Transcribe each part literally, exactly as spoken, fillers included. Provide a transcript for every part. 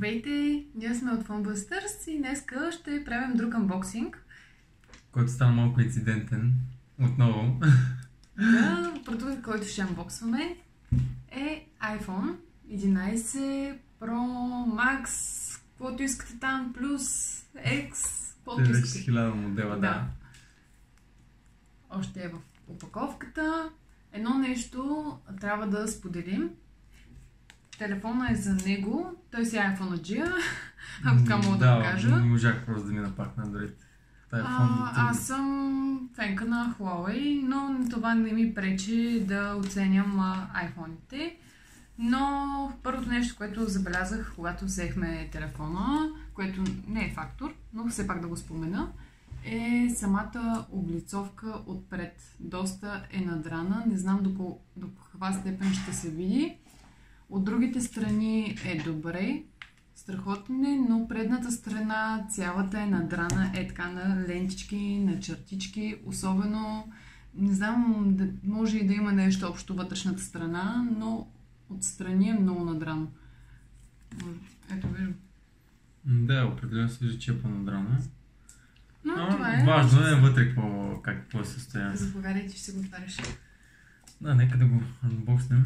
Здравейте! Ние сме от Phonebusters и днеска ще правим друг анбоксинг. Който стана малко инцидентен. Отново. Да, продукт, който ще анбоксваме е iPhone единайсет Pro Max, каквото искате там, плюс X, каквото Те вече искате. хиляда модела, да. Да. Още е в опаковката. Едно нещо трябва да споделим. Телефона е за него, той си е iPhone-аджия, ако така мога да, да го кажа. Да, не можах просто да ми напак на Android. А, аз съм фенка на Huawei, но това не ми пречи да оценям iPhone-ите. Но първото нещо, което забелязах, когато взехме телефона, което не е фактор, но все пак да го спомена, е самата облицовка отпред. Доста е надрана, не знам до, до каква степен ще се види. От другите страни е добре, страхотно е, но предната страна цялата е надрана, е така на лентички, на чертички, особено, не знам, да, може и да има нещо общо вътрешната страна, но отстрани е много надрано. Ето виждам. Да, определено се вижда, че е по-надрано. Но, Но това е. важно е вътре какво, как, какво е състояние. Заповядайте, ще се го отваряш. Да, нека да го анбокснем.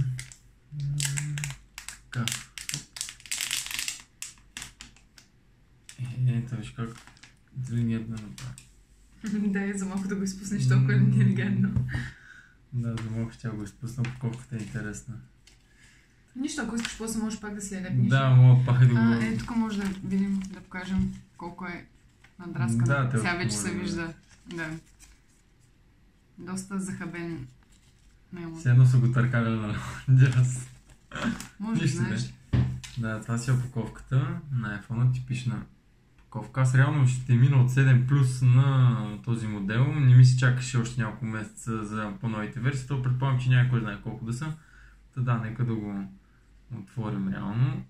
Така. Е, ето виж как длинният да направи. Да, за малко да го изпуснеш толкова интелигентно. Да, за малко ще го изпусна, упаковката е интересна. Нищо, ако искаш после можеш пак да си я лепнеш. Да, мога пак да го... А, е, тук може да видим, да покажем колко е надраскана. Да, сега вече може се да вижда. Да. Доста захабен. Все едно са го търкали на джаз. Може да знаеш. Да, това си е опаковката на iPhone, типична опаковка. Аз реално ще мина от седем плюс на този модел. Не ми се чакаше още няколко месеца за по-новите версии, то предполагам, че някой знае колко да са. Та да, нека да го отворим реално.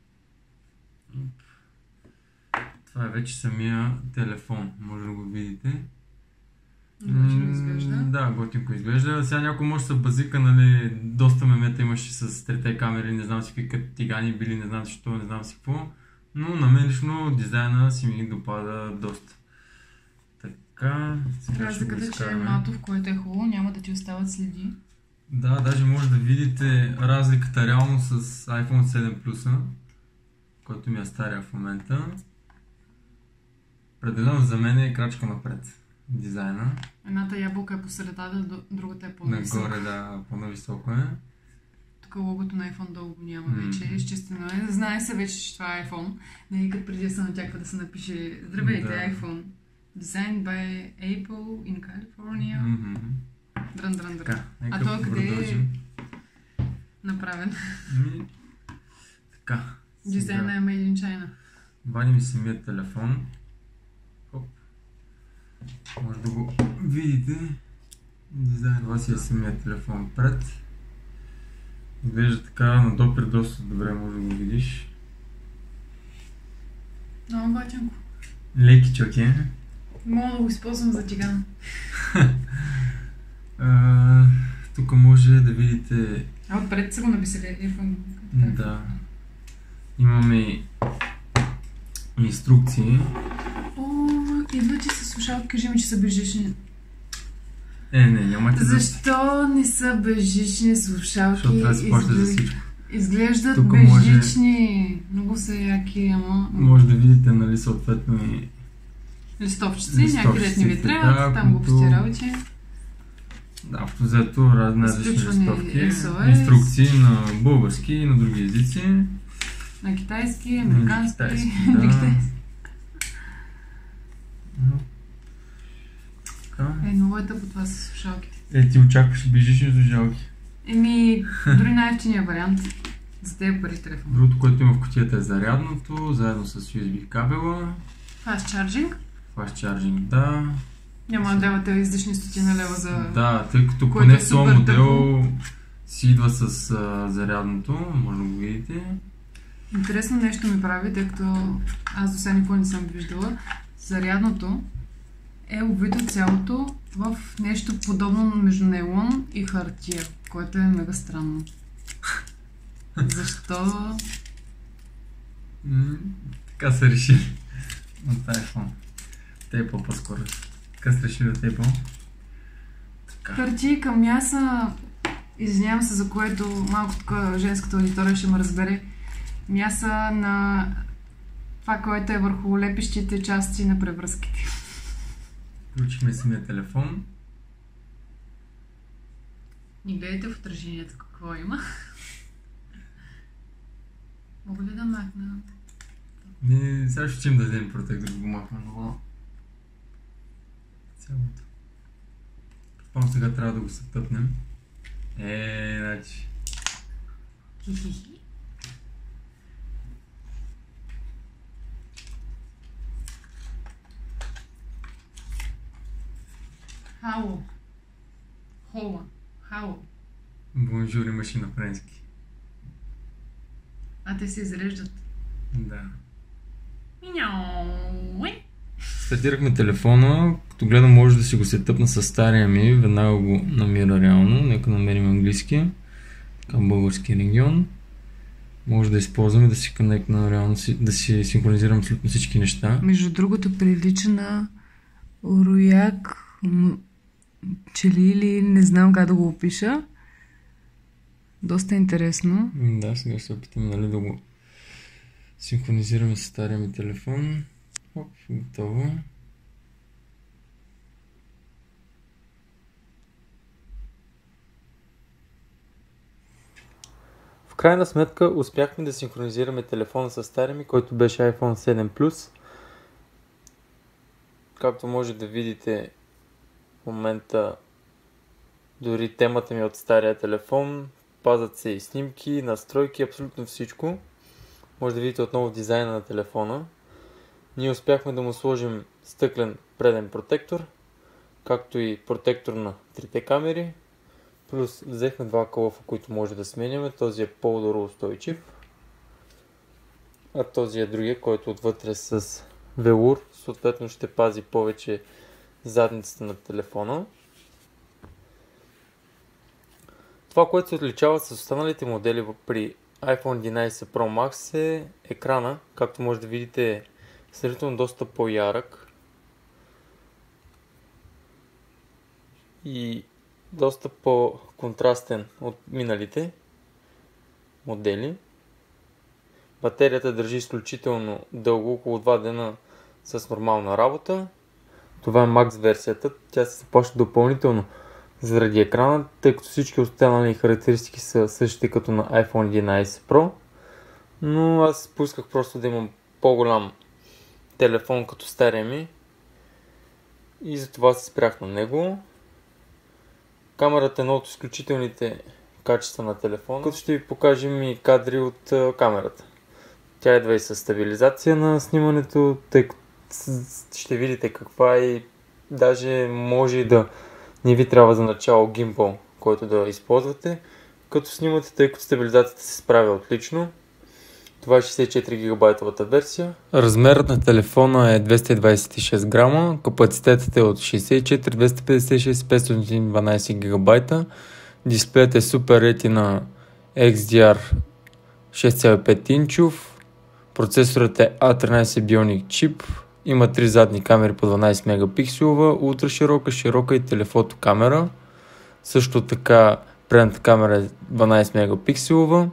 Това е вече самия телефон, може да го видите. Готинко изглежда. Да, готинко изглежда. Сега някой може да се базика, нали, доста мемета имаше с трите камери, не знам си какви тигани били, не знам си що, не знам си какво. Но на мен лично дизайна си ми допада доста. Така, сега ще го Разликата, че е изкараме. матов, което е хубаво, няма да ти остават следи. Да, даже може да видите разликата реално с iPhone седем плюс, който ми е стария в момента. Определено за мен е крачка напред дизайна. Едната ябълка е по средата, другата е по-нависоко. Нагоре, да, по-нависоко е. Тук логото на iPhone дълго няма вече, Mm. изчистено е. Знае се вече, че това е iPhone. Не като преди се натяква да се напише Здравейте, Да. iPhone. Designed by Apple in California. Mm-hmm. Дрън, дрън, дрън. Така, нека А той къде е продължим. направен? Ми, така. Дизайна е Made in China. Вадим и самият телефон. Хоп. Може да го видите. Дизайн, това си е самият телефон пред. Изглежда така на допир доста добре, може да го видиш. Много готинко. Леки чоки. Мога да го използвам за тиган. Тук може да видите. А отпред са го написали iPhone. Да. Имаме инструкции. О, идва ти със слушалки, кажи ми, че са безжични. Е, не, нямате да... Защо не са безжични слушалки? Защото трябва да си плащаш за всичко. Изглеждат Тук безжични. Може... Много са яки, ама... Може да видите, нали, съответно и... Листовчици, някъде дет не ви Листовчиците, трябват, да, там го които- постиралите. Да, общо взето разни различни Изключване листовки, ес о ес. инструкции на български и на други езици. На китайски, американски, китайски, на да. китайски. Но, така. Е, много е тъпо това с слушалките. Е, ти очакваш безжични слушалки. Еми, дори най-ефтиния вариант за тези пари телефон. Другото, което има в кутията е зарядното, заедно с ю ес би кабела. Fast charging. Fast charging, да. Няма да давате излишни стотина лева за... Да, тъй като Което поне е в този супер модел си идва с а, зарядното, може да го видите. Интересно нещо ми прави, тъй като аз до сега никога не съм виждала. Зарядното е обвито цялото в нещо подобно между нейлон и хартия, което е мега странно. Защо? М, така са решили от iPhone. Тейпъл по-скоро. Така са решили от Apple. Харчи към мяса, извинявам се за което малко така женската аудитория ще ме разбере, мяса на това, което е върху лепещите части на превръзките. Включихме самия телефон. Не гледайте в отражението какво има. Мога ли да махна? Не, сега ще чим да вземем протектор, да го махна, но... Цялото. Предполагам сега трябва да го сътъпнем. Е, значи... Хи-хи-хи. Хало. Хола. Хало. Бонжур имаше на френски. А те се изреждат. Да. Мяу. Стартирахме телефона, като гледам може да си го сетъпна с стария ми, веднага го намира реално, нека намерим английски, към български регион. Може да използваме да си конектна реално, да си синхронизирам абсолютно всички неща. Между другото прилича на рояк, чели, не знам как да го опиша. Доста интересно. Да, сега ще се опитаме, нали, да го синхронизираме с стария ми телефон. Оп, готово. В крайна сметка успяхме да синхронизираме телефона с стария ми, който беше iPhone седем плюс. Както може да видите в момента, дори темата ми от стария телефон, пазят се и снимки, настройки, абсолютно всичко. Може да видите отново дизайна на телефона. Ние успяхме да му сложим стъклен преден протектор, както и протектор на трите камери. Плюс взехме два кълъфа, които може да сменяме. Този е по-удароустойчив, а този е другия, който отвътре с велур. Съответно ще пази повече задницата на телефона. Това, което се отличава с останалите модели при iPhone единайсет Pro Max е екрана. Както може да видите, е сравнително доста по-ярък и доста по-контрастен от миналите модели. Батерията държи изключително дълго, около два дена с нормална работа. Това е Max версията. Тя се заплаща допълнително заради екрана, тъй като всички останали характеристики са същите като на iPhone единайсет Pro. Но аз поисках просто да имам по-голям телефон като стария ми и затова се спрях на него. Камерата е едно от изключителните качества на телефона, като ще ви покажем и кадри от камерата. Тя идва и с стабилизация на снимането, тъй като ще видите каква е и даже може и да не ви трябва за начало гимбъл, който да използвате, като снимате, тъй като стабилизацията се справя отлично. Това е шейсет и четири гигабайтовата версия. Размерът на телефона е двеста двадесет и шест грама, капацитетът е от шейсет и четири, двеста петдесет и шест, петстотин и дванадесет гигабайта. Дисплеят е Super Retina Икс Ди Ар шест цяло и пет инчов. Процесорът е А тринадесет Bionic чип. Има три задни камери по дванадесет мегапикселова, ултраширока, широка и телефото камера. Също така предната камера е дванадесет мегапикселова.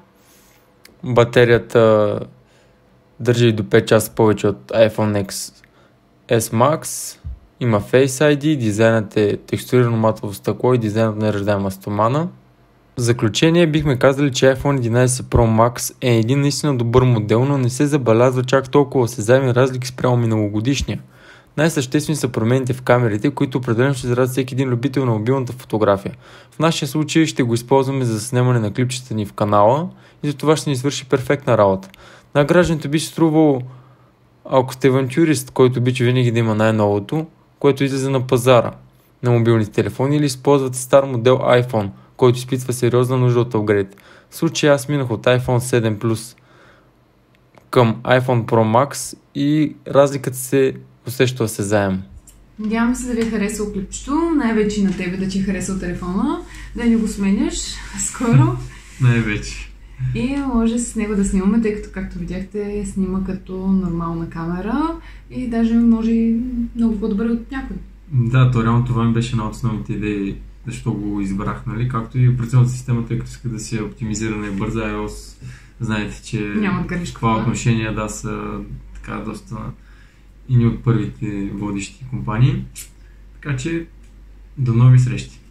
Батерията държи до пет часа повече от iPhone Икс Ес Max. Има Face ай ди, дизайнът е текстурирано матово стъкло и дизайнът на неръждаема стомана. В заключение бихме казали, че iPhone единайсет Pro Max е един наистина добър модел, но не се забелязва чак толкова осезаеми разлики спрямо миналогодишния. Най-съществени са промените в камерите, които определено ще зарадят всеки един любител на мобилната фотография. В нашия случай ще го използваме за снимане на клипчета ни в канала и за това ще ни свърши перфектна работа. На гражданите би се струвало, ако сте авантюрист, който обича винаги да има най-новото, което излезе на пазара на мобилните телефони, или използвате стар модел iPhone, който изпитва сериозна нужда от апгрейд. В случая аз минах от iPhone седем плюс към iPhone Pro Max и разликата се усеща осезаемо. Надявам се да ви е харесал клипчето, най-вече на тебе да ти е харесал телефона, да не го сменяш скоро. Най-вече. И може с него да снимаме, тъй като, както видяхте, снима като нормална камера и даже може и много по-добре от някой. Да, то реално това ми беше една от основните идеи, защо го избрах, нали? Както и операционната система, тъй като иска да се оптимизирана и бърза iOS. Знаете, че Нямат в грешка. това отношение да са така доста и ни от първите водещи компании. Така че до нови срещи!